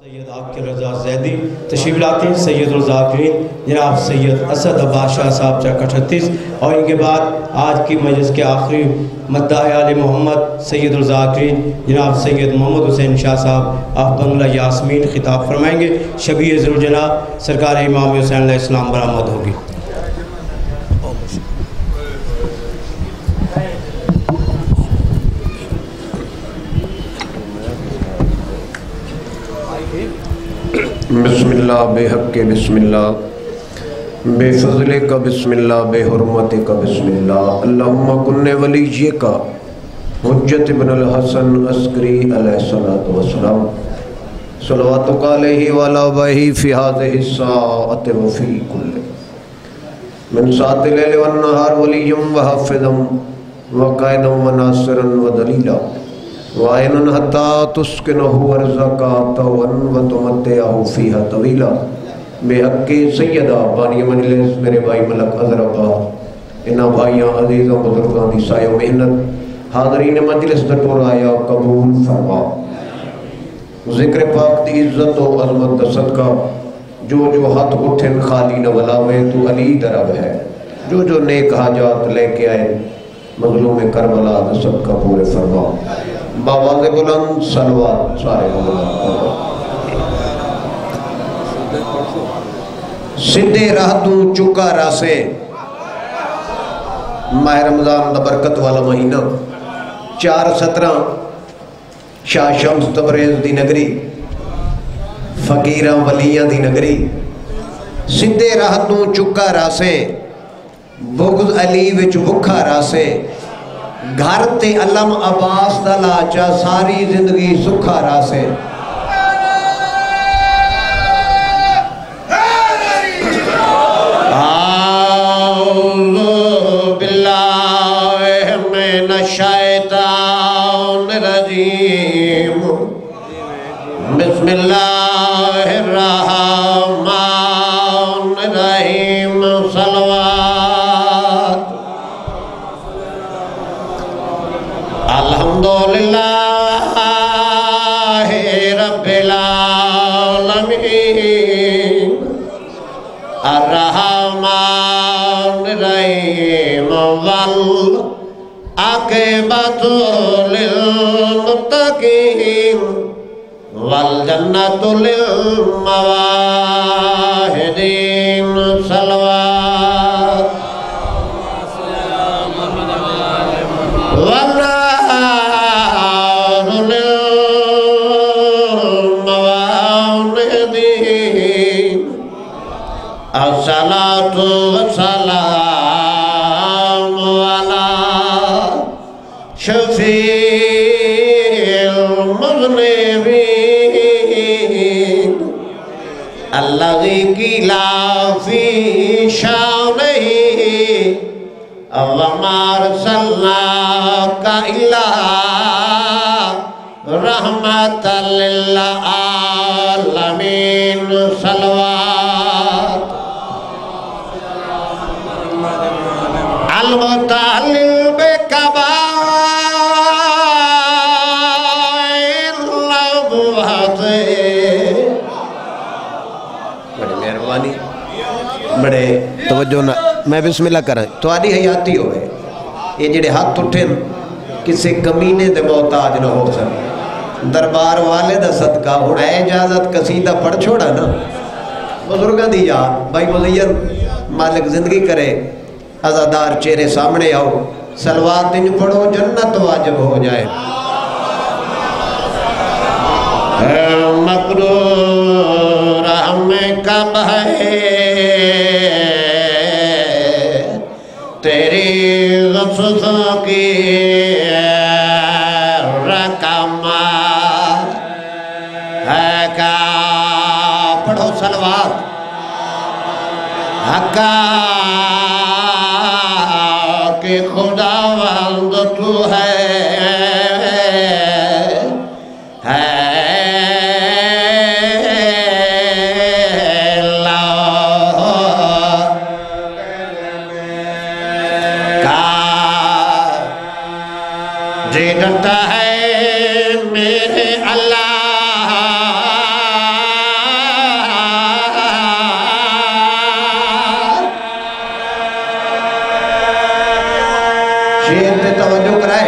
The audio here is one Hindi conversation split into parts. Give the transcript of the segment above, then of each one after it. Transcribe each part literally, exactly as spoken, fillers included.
सैयद आकिर रज़ा ज़ैदी तशरीफ़ लाते हैं। सैयदुल ज़ाकिरीन जनाब सैयद असद अब्बास शाह साहब चक अठतीस और इनके बाद आज की मजलिस के आखिरी मद्दाह आले मोहम्मद सैयदुल ज़ाकिरीन जनाब सैयद मोहम्मद हुसैन शाह साहब आप बंगला यास्मीन खिताब फरमाएंगे। शबीह ज़ुलजना सरकार इमाम हुसैन अलैहिस्सलाम बरामद होगी। बिस्मिल्लाह बेहक़्क़े बिस्मिल्लाह बेफ़ज़ले का बिस्मिल्लाह बेहुरमते का बिस्मिल्लाह अल्लाहुम्मा कुन्ने वलिय्ये का हुज्जत इब्नुल हसन अस्करी अलैहिस्सलातु वस्सलाम सलवातुका अलैहि व अला आबाही फ़ी हाज़िहि स्साअति व फ़ी कुल्लि मिन साअतिल लैलि वन नहार वलिय्यम व हाफ़िज़म व क़ाइदम व नासिरन व दलीला वायन हत्ता तुस्किनहु अर्ज़क़ातवन व तुमत्तिअहु फ़ीहा तवीला बेहक़्क़े सैयदा बानी मजलिस मेरे भाई मलक अज़हर अब्बा इन्हां भाइयां अज़ीज़ां बुज़ुर्गां दी सायो मेहनत हाज़रीन मजलिस दा टुराया कबूल फरमा। ज़िक्र पाक दी इज़्ज़त व अज़मत दा सदका जो जो हाथ उठन खाली न वलावे तू अली दरब है। जो जो नेक हाजात लेके आए मज़लूम करबला दा सदका पूरे फरमा। बावाज़े बुलंद सलवात सारे सीधे राह तू चुका रासे माह रमज़ान दा बरकत वाला महीना चार सत्रह शाह शम्स तबरेज़ दी नगरी फकीरां वलियां दी नगरी सीधे राह तू चुका रासे बुग़्ज़ अली विच भुखा रासे घर ते अलम अब्बास दा लाचा सारी जिंदगी सुखा रासे। आऊज़ु बिल्लाहि मिनश शैतानिर रजीम बिस्मिल्लाहिर रहमानिर रहीम सलवात अल्हम्दुलिल्लाहि रब्बिल आलमीन अर्रहमानिर रहीम वल आक़िबतु लिल मुत्तक़ीन वल जन्नतु लिल मुवाहिदीन सलवात अस्सलातु वस्सलामु अला शफ़ीइल मुज़निबीन अल्लज़ी क़ीला फ़ी शानिही वमा अर्सलनाका इल्ला रहमतल लिल आलमीन सलवात अलमुतअल्लिल बिकबाइर लब्वते। बड़ी मेहरबानी बड़े तवज्जो ना मैं बिस्मिल्लाह करा तुहाडी हयाती होवे ये जेड़े हाथ उठे किसी कमीने दे मोहताज न हो सन दरबार वाले दा सदका हुण है इजाजत कसीदा पढ़ छोड़ा ना बुजुर्गां दी याद भाई मुज़य्यन मालिक जिंदगी करे अज़ादार चेहरे सामने आओ सलवात इन पढ़ो जन्नत वाजिब हो जाए। मकरूर हमें कब है तेरी ग़ुफ़्फ़ों की रकम है का पढ़ो सलवात हक्का के खुदावंद तू है है जी डरता है मेरे अल्लाह शेर पे तवज्जो कराए।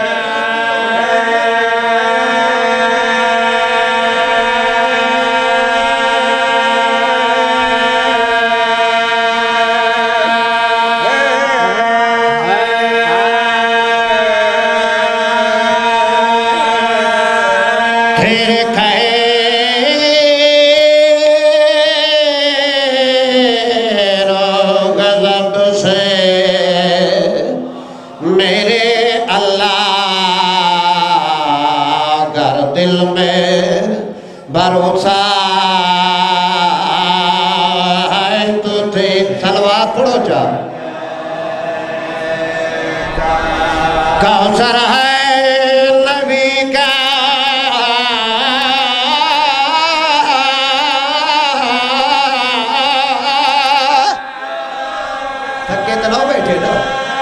भरोसा है तुझे। सलवात पढ़ो जा। कौसर है नबी का थके तो ना बैठे ना।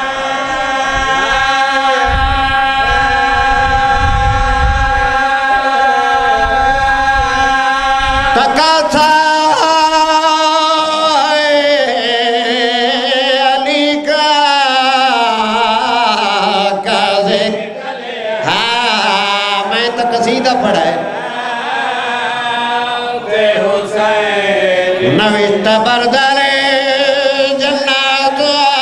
अली का काज़े हाँ मैं तो कसीदा पढ़ा है। नवित बरदरे जन्नत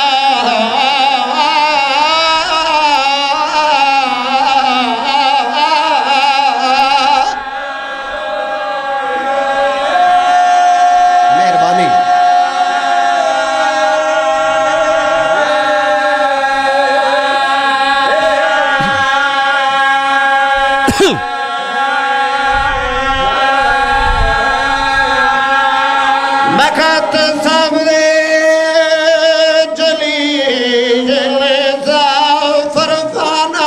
मखत सबरे जली फरफाना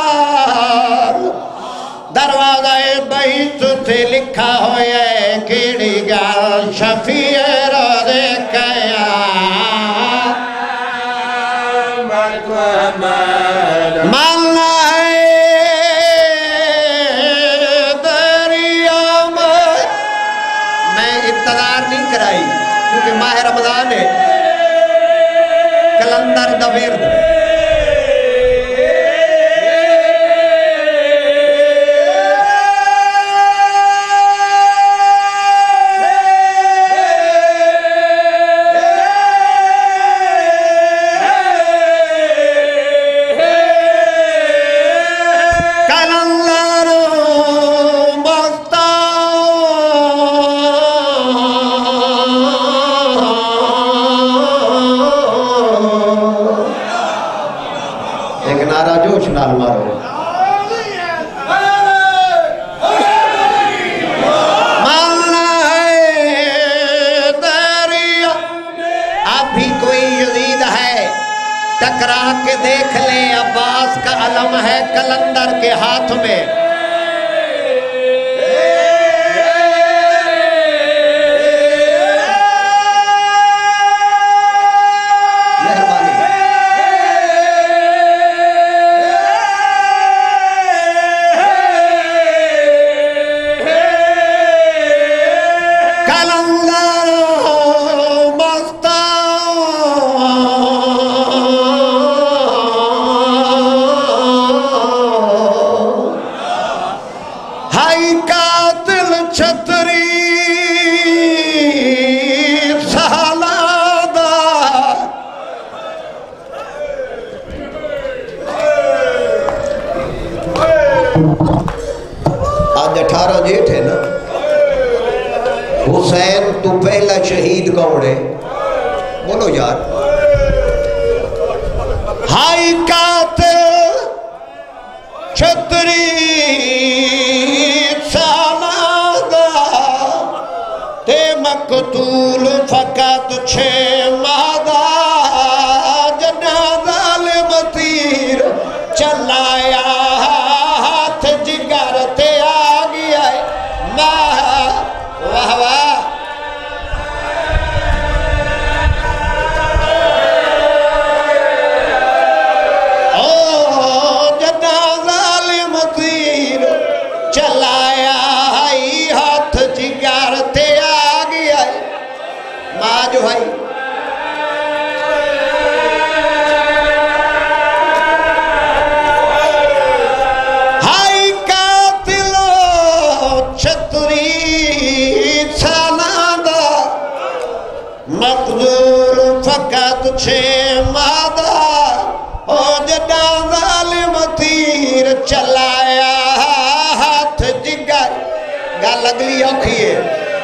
दरवाजा बैत से लिखा होए केड़ी गाल शफीए रोज़े क़यामत मानना है दरिया में। मैं इब्तिदार नहीं कराई क्योंकि माह रमजान है। कलंदर दबीर नारा जोश नाल मारो। मानना है दरिया अभी कोई यजीद है टकरा के देख ले। अब्बास का अलम है कलंदर के हाथ में। छतरी सालादा आज अठारह जेठ है ना। हुसैन तू पहला शहीद कौन है बोलो यार। हाई कातिल छतरी ते मकतूल फकत छे मादा जना जालिम तीर चलाया हाथ जिगर ते आ गया वाह वाह। ओ जना जालिम तीर चलाया हाथ जिगर ते जो है छे मादा ओ जदा जालिम तीर चलाया हाथ जिगर गल अगली औखी है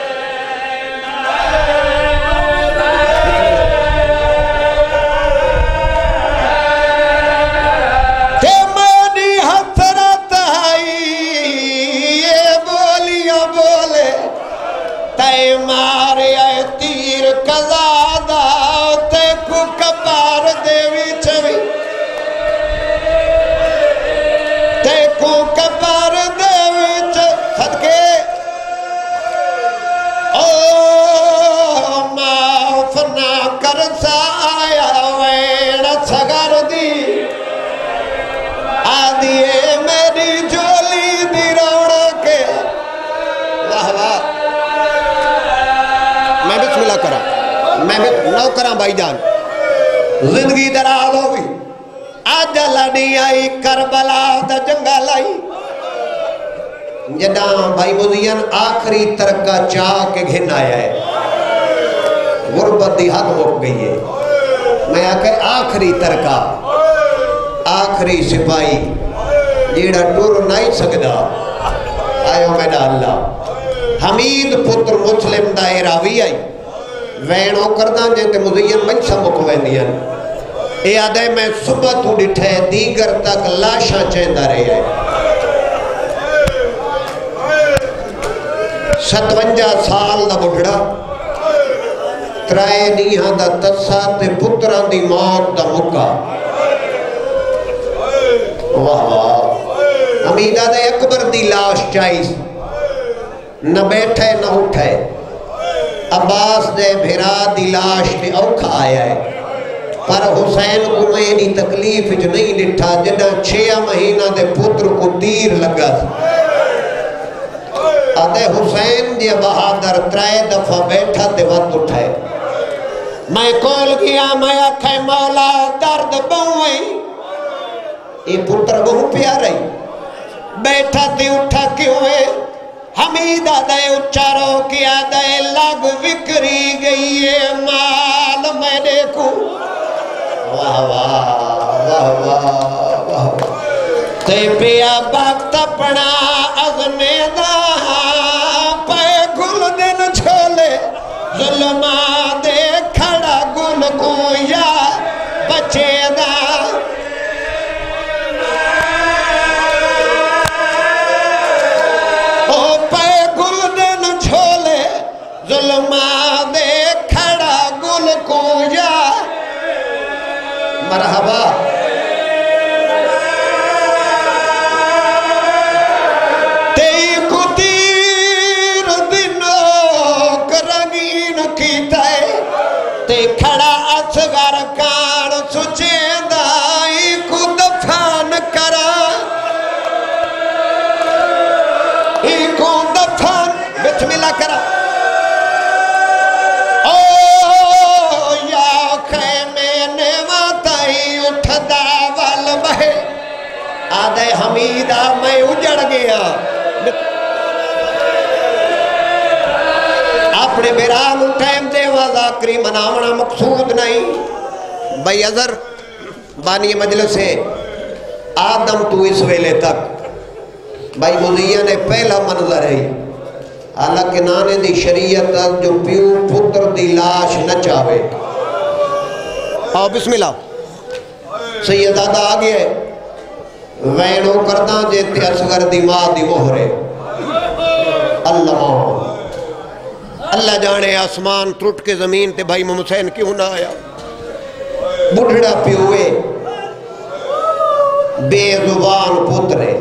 ते मेरी हसरत आई ये बोलियो बोले तय मारे तीर कजादा ते को कबार देवी छवि ते को कबार देवी च सदके ओ माफ ना कर साया वेण सगर दी आदिए मेरी झोली दी रौनक वाह वाह मैं बिस्मिल्लाह करा मैं भी नौ करा भाईजान जिंदगी दराज हो गई आज लड़ी आई करबला दा जंगल आई जदा भाई मुजियन आखिरी तरका चाह के घिन आया है गुरबत दी हद मुक गई है मैं आके आखिरी तरका आखिरी सिपाही जेड़ा टुर नहीं सकदा आयो मेरा अल्लाह हमीद पुत्र मुस्लिम दा रावी आई वैणो करदा जे ते मुजियन मंसा मुक वेंदियां ए आदे मैं सुबह तू डिठे दीगर तक लाशा चेंदा रहे सतवंजा साल दा बुढ़ड़ा त्राए नीहां दा तस्सा ते पुत्रां दी मौत दा मुक्का वाह वाह अमीदा दे अकबर दी लाश चाइस न बैठे न उठे अब्बास दे भिरा दी लाश ते औखा आया है पर हुसैन को मेरी तकलीफ च नहीं लिठा जदा छह महीना दे पुत्र को तीर लगा आदे हुसैन जे बहादुर त्रै दफा बैठा ते वत उठे मैं कोल गया मैं आखे मौला दर्द बहुए ये पुत्र बहु प्यारा बैठा ते उठा क्यों है हमीदा दे उच्चारो किया दे लग विकरी गई है माल मैं देखूं वाह वाह वाह वाह वाह ते पिया वक्त अपना अगने दा पे गुल दिन छोले जुल्मा दे खड़ा गुल को या बचे दा ओ पे गुल दिन छोले जुल्मा दे खड़ा गुल को या मरहबा तेई कुतीर दिनों रंगीन की तय ते खड़ा असगर कान सुचेंदा को दफान करा को दफान बिस्मिल्लाह करा आदे हमीदा मैं उजड़ गया अपने बिराम टाइम दे वाज़ाकरी मनावना मकसूद नहीं भाई अजर बानी मजलिस से आदम तू इस वेले तक भाई मुजिया ने पहला मंजर है हालांकि नाने दी शरीयत जो प्यू पुत्र दी लाश न चावे आओ बिस्मिल्लाह सैयदादा आ गया वैणो करदा जे ते असगर दी मां दी मोहरे अल्लाह अल्लाह जाने आसमान टूट के जमीन ते भाई हुसैन क्यों ना आया बुढ़ड़ा प्योए बेजुबान पुत्र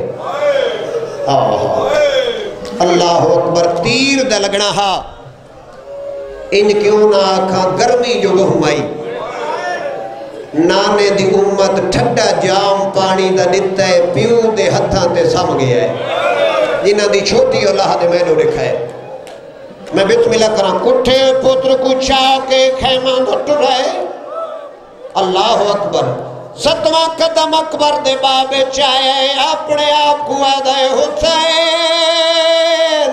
अल्लाह अकबर तीर दा लगना हा इन क्यों ना आखा गर्मी जो बहुमाई नाने दी उम्मत ठंडा जाम पानी दा दिता है प्यू दे हत्थां ते सम गया है जिन्हां दी छोटी औलाद मैनू रखा है मैं बिस्मिल्लाह करा कुठे पुत्र को चाह के खैमा टुराए अल्लाह अकबर सतवां कदम अकबर दे बाबे चाहे अपने आप को आदे हुसैन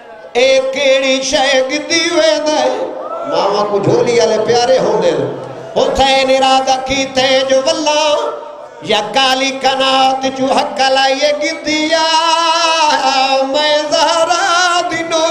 एक केड़ी शय गिद्दी वेंदा मावा को झोली वाले प्यारे होंदे हुसैन इरादा कीते जो वल्ला या काली कनात जो हक लाइए गिदिया मैं ज़हरा दिनो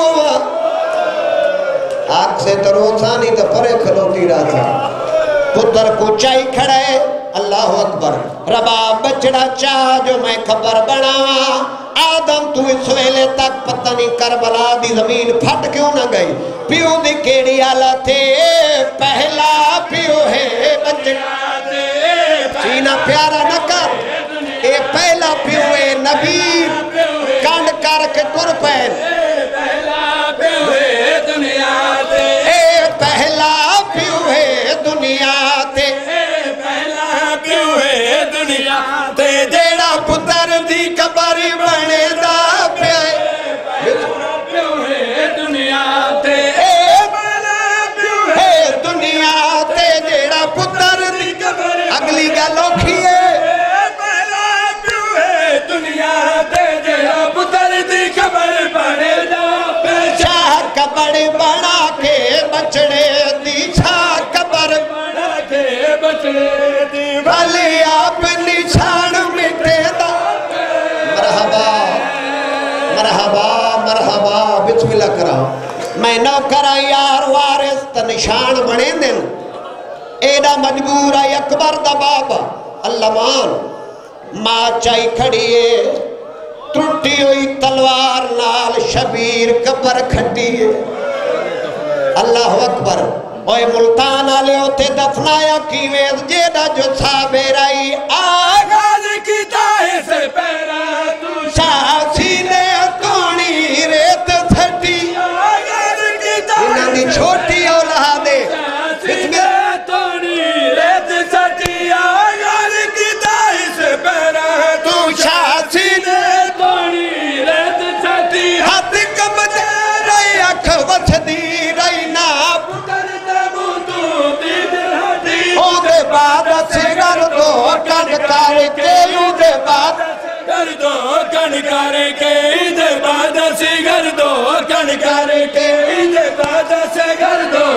आग से तरोसा नहीं तो परे खलोती रहा पुत्र को चाई खड़े अल्लाह अकबर रबा बचड़ा चाह जो मैं खबर बनावा आदम तू इस वेले तक पता नहीं करबला दी जमीन फट क्यों ना गई पियो दी केड़ी आला थे पहला पियो है बचड़ा सीना प्यारा न कर ए पहला पियो है नबी कंड करके तुर पैन पहला पियो है दुनिया ते ए पहला पियो है दुनिया ते पहला पियो है दुनिया ते जेड़ा पुत्र दी कबर बने दा पे पियो है दुनिया ते ए पहला पियो है दुनिया ते जेड़ा पुत्र दी कबर अगली गल औखी है पहला पियो है दुनिया ते जेड़ा पुत्र दी कबर बने दा पे शाह कबर बना के बचड़े दी छा कबर बना के बचड़े दी भले आप निशान मिटे दा मरहबा मरहबा मरहबा बिस्मिल्लाह करा मैं नौकरा यार वारिस त निशान बने दिन एडा मजबूर है अकबर दा बाबा अल्लामान मां चाई खड़ी है टूटी हुई तलवार नाल शबीर कबर खटी है अल्लाह अकबर ओए मुल्तान आले उते दफनाया कीवें जेड़ा जो साबेराई आगाज कीता है से पैरा तू शासी ने तोणी रेत छटी आगाज कीता इना दी छोटी औलाद है बिस्मिल्लाह तोणी रेत छटी आगाज कीता है से पैरा तू शासी ने तोणी रेत छटी हाथ कबदे रही अख वछदी रही ना बाद सिगर दो कन करके उदे बाद कर दो कन करके इदे बाद सिगर दो कन करके इदे बाद सिगर दो